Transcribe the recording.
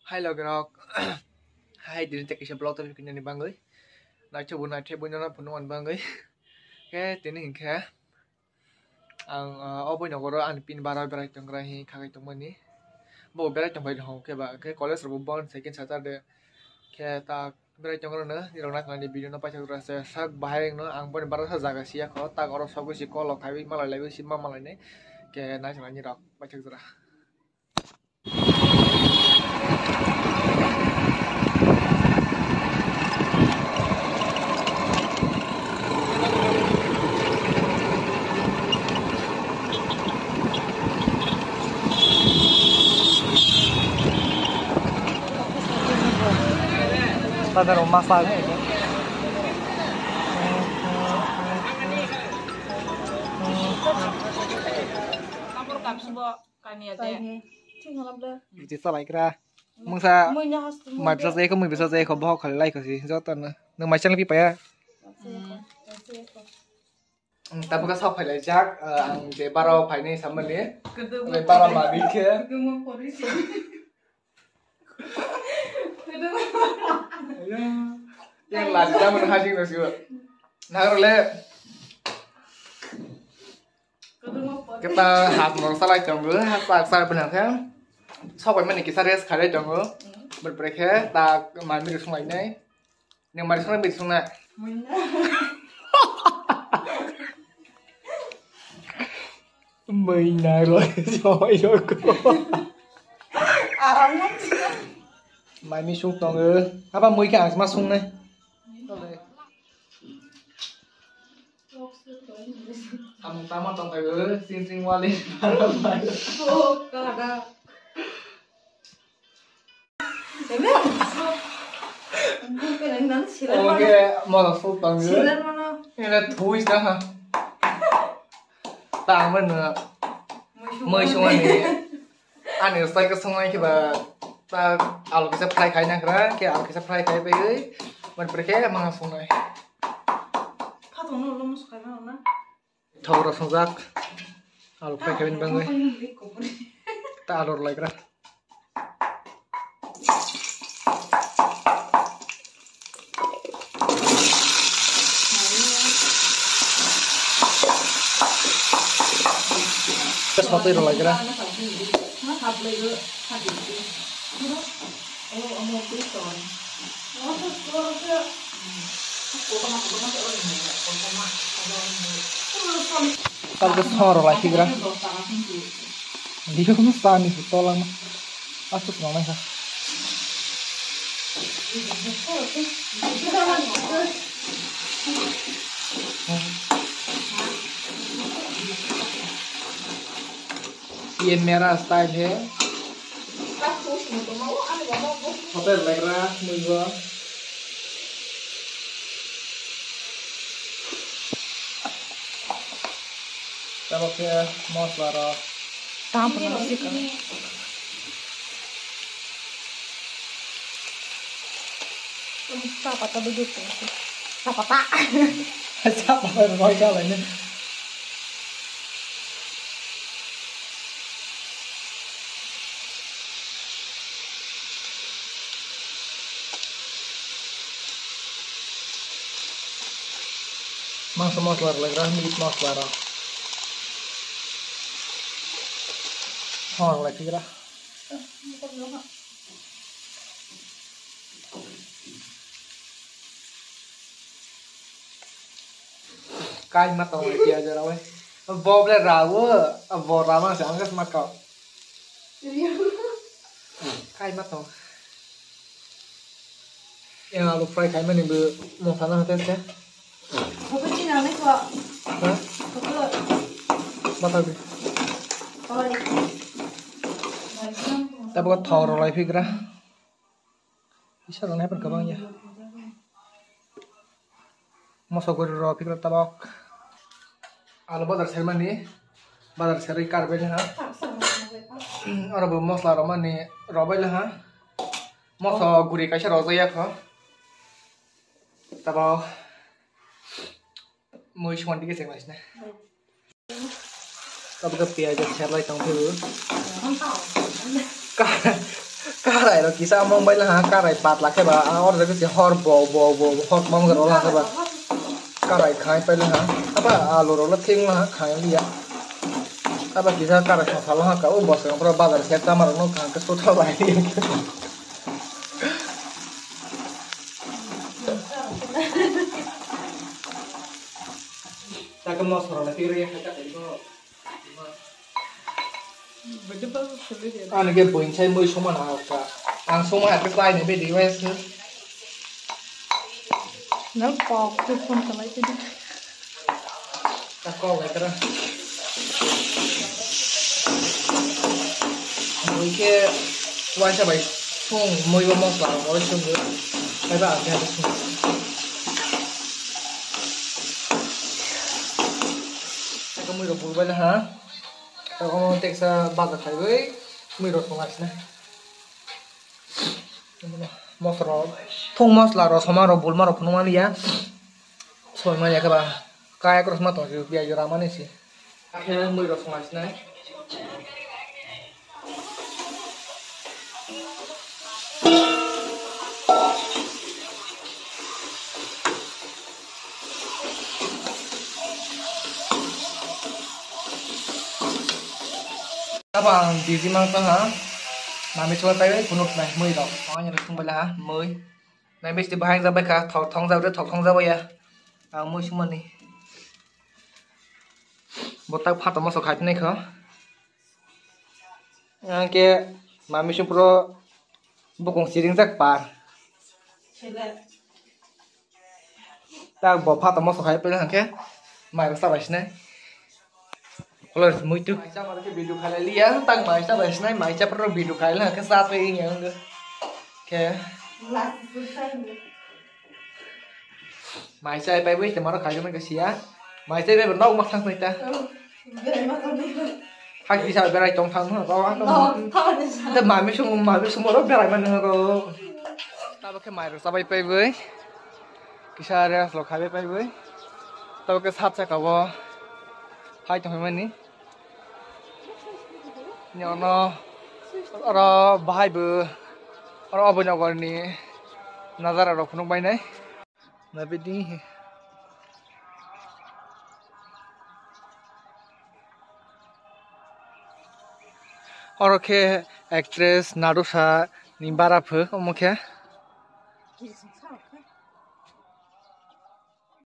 Hai lo grok. Hai din tek isya blog tapi kenya ni bangoy. Na coba na tebo na punuan bangoy. Ke tini hingke. Ang obo nyogoro an pin bara berai tonggra hi khagai tongmani. Bo berai tongbai dong ke ba ke college ro bon second Saturday. Ke ta berai tongro na ni rona ngani video na pacha rasa sak bahai no ang bon bara sa jaga sia ko ta oro sogo si ko lo khai malai lai si ma malai ne. Ke na chana ni rok pacha jura. Ada rumah saja itu. Kampur kap subo kani aja. Jadi salah kira. Mungsa macam saya kamu bisa saya kau bawa kali lagi sih. Jatuh na. Nung macam lebih payah. Tapi kan sok kali jak. Ang de baro pay ni sama ni. Le baro mari ke. Yang lagi dah mana hasil nasi gua. Nah le. Kita hak nong salah jonggo, hak salah benar kan. Sok kali mana kisah res kali jonggo. Berperiksa tak mami di sungai ni. Yang mari sungai di sungai. Mình này rồi rồi cô mày mi sung tong ơ apa mui ka ma sung này tama tong kai ơ sing wali oke mau sung tong ơ ini thui dah ha ta mình mới xuống anh ấy sai cái xong này khi mà ta alo cái supply khai năng ra cái alo cái supply khai bây giờ mình phải cái mang xuống này thâu ra xong rác alo khai khai bên băng ta alo lại ra satu itu lagi lah. Kalau sahur lagi kira. Dia kan stani tolong. Asuk mana sah. ये मेरा स्टाइल है होटल लग रहा मुझे तब के मसाला रा ताम पर नसी कर apa tadi gitu apa tak siapa yang mau jalan Mas moslar lagi rah milik moslar. Hor lagi rah. Kai mat tong lagi aja rawe. Bob le rawe, bob rama se angkat mat kau. Kai mat tong. Yang alu fry kai mana bu mau sana hotel ya? Này kok. Hah? Batal. Tapi kok thor lai fikra. Bisa dong nih perkembangnya. Masuk ke ro fikra tabak. Alu badar serman nih. Badar seri karben ha. Ora bu masla roman nih robai lah ha. Masuk guri kasih roza ya kok. Tabak Mui cuma tiga seng lah, Tapi ke piaja share lagi tong dulu. Karai rồi kisah mong bay là karai pat là cái bà ở đây cái hor bo hor mong rồi là cái bà karai khai bay là apa loro là thing là khai đi à apa kisah karai sao là cái ông boss ông pro bazar cái kamar nó cái số thao lại đi ta cái mos rồi là cái riêng cái cái đó anh cái bún chay mới xuống mà nào cả anh xuống mà cái tay này bị đi về xứ nó bọc cái con cái này đi ta co vậy cái đó mới cái quan trọng vậy xuống mới có mos là mới xuống nữa cái bạn cái xuống cái có mới được bùi vậy là hả tao có take sa bazar khai với mới được không này mosra thong mosla ro samaro bulma ro phunuma liya soima ya ka ba kaya cross ma to ju bia ju rama ne si akhe moi ro songa snai abang busy mang ta ha mà mình cho tay đấy phun nút này 10 đọc có như là không phải là 10 này mình sẽ bahang ra bây cả thọc thong ra rất thọc thong ra bây giờ à 10 chúng mình đi một tay phát tao mà sọc khai này khó kia mà mình chúng pro bộ công sĩ rắc bà ta bỏ phát tao mà sọc khai bây giờ kia mày sao vậy này kalau semua itu macam ada ke video kali lihat tang mai sa bes nai mai cha pro video kali lah ke satu ini yang ke mai sa pai bes temara kali mana ke sia mai sa pai bernok mak thang kita hak bisa berai tong thang ha kauแต่maiไม่semua orang berai mana kau ta ke mai ro sa pai pai với kisah ada lo kali pai với ta ke sat sa kau hai trong mình ní nhỏ nó ở bahai bờ ở bên nhau gần ní nazar ở không bay này là bên đi ở cái actress Narusa Nimbara phở không ok